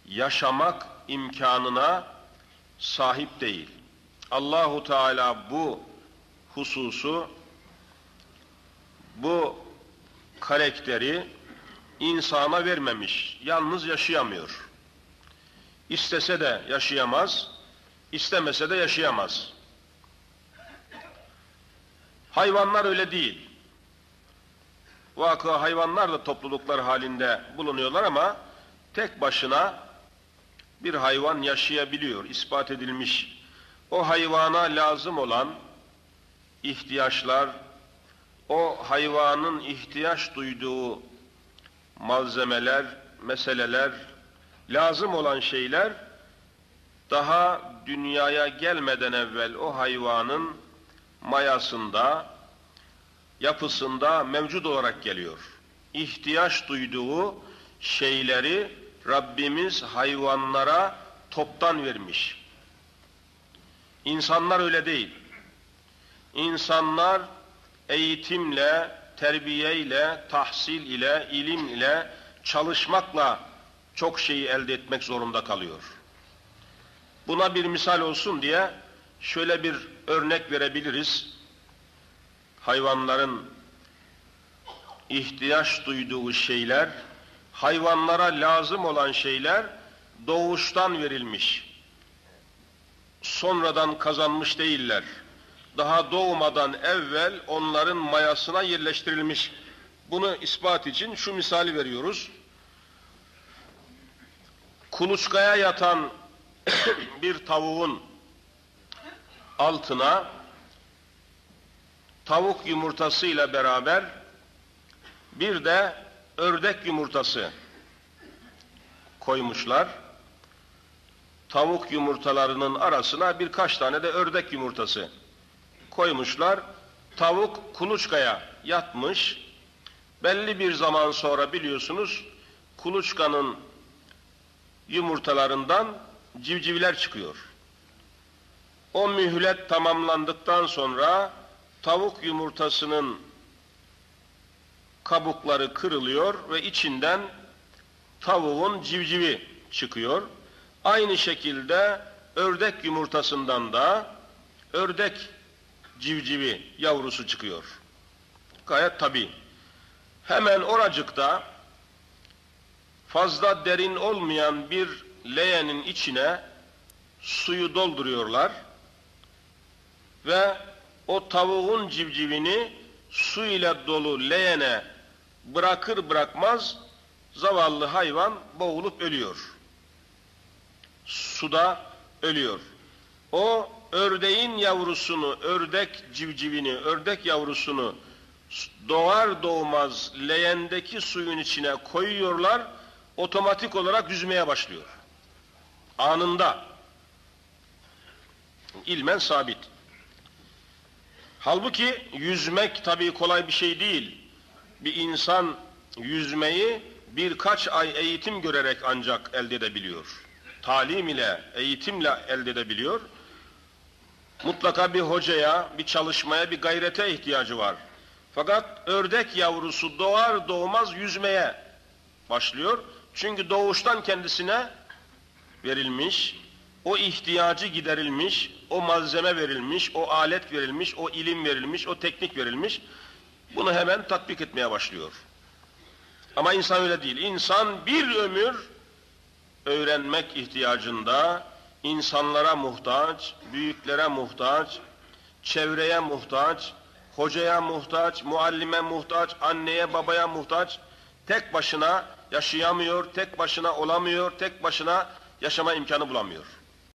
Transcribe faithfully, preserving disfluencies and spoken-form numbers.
yaşamak imkanına sahip değil. Allahu Teala bu hususu, bu karakteri insana vermemiş. Yalnız yaşayamıyor. İstese de yaşayamaz, istemese de yaşayamaz. Hayvanlar öyle değil. Vaka hayvanlar da topluluklar halinde bulunuyorlar ama tek başına bir hayvan yaşayabiliyor, ispat edilmiş. O hayvana lazım olan ihtiyaçlar, o hayvanın ihtiyaç duyduğu malzemeler, meseleler, lazım olan şeyler daha dünyaya gelmeden evvel o hayvanın mayasında, yapısında mevcut olarak geliyor. İhtiyaç duyduğu şeyleri Rabbimiz hayvanlara toptan vermiş. İnsanlar öyle değil. İnsanlar eğitimle, terbiyeyle, tahsil ile, ilim ile, çalışmakla çok şeyi elde etmek zorunda kalıyor. Buna bir misal olsun diye şöyle bir örnek verebiliriz. Hayvanların ihtiyaç duyduğu şeyler, hayvanlara lazım olan şeyler doğuştan verilmiş. Sonradan kazanmış değiller. Daha doğmadan evvel onların mayasına yerleştirilmiş. Bunu ispat için şu misali veriyoruz. Kuluçkaya yatan bir tavuğun altına tavuk yumurtasıyla beraber bir de ördek yumurtası koymuşlar. Tavuk yumurtalarının arasına birkaç tane de ördek yumurtası koymuşlar. Tavuk kuluçkaya yatmış. Belli bir zaman sonra biliyorsunuz kuluçkanın yumurtalarından civcivler çıkıyor. O mühlet tamamlandıktan sonra tavuk yumurtasının kabukları kırılıyor ve içinden tavuğun civcivi çıkıyor. Aynı şekilde ördek yumurtasından da ördek civcivi yavrusu çıkıyor. Gayet tabii. Hemen oracıkta fazla derin olmayan bir leğenin içine suyu dolduruyorlar ve o tavuğun civcivini su ile dolu leğene bırakır bırakmaz zavallı hayvan boğulup ölüyor. Suda ölüyor. O ördeğin yavrusunu, ördek civcivini, ördek yavrusunu doğar doğmaz leğendeki suyun içine koyuyorlar, otomatik olarak yüzmeye başlıyor. Anında. İlmen sabit. Halbuki yüzmek tabii kolay bir şey değil. Bir insan yüzmeyi birkaç ay eğitim görerek ancak elde edebiliyor. Talim ile, eğitimle elde edebiliyor. Mutlaka bir hocaya, bir çalışmaya, bir gayrete ihtiyacı var. Fakat ördek yavrusu doğar doğmaz yüzmeye başlıyor. Çünkü doğuştan kendisine verilmiş, o ihtiyacı giderilmiş, o malzeme verilmiş, o alet verilmiş, o ilim verilmiş, o teknik verilmiş. Bunu hemen tatbik etmeye başlıyor. Ama insan öyle değil. İnsan bir ömür öğrenmek ihtiyacında, insanlara muhtaç, büyüklere muhtaç, çevreye muhtaç, hocaya muhtaç, muallime muhtaç, anneye babaya muhtaç. Tek başına yaşayamıyor, tek başına olamıyor, tek başına yaşama imkanı bulamıyor.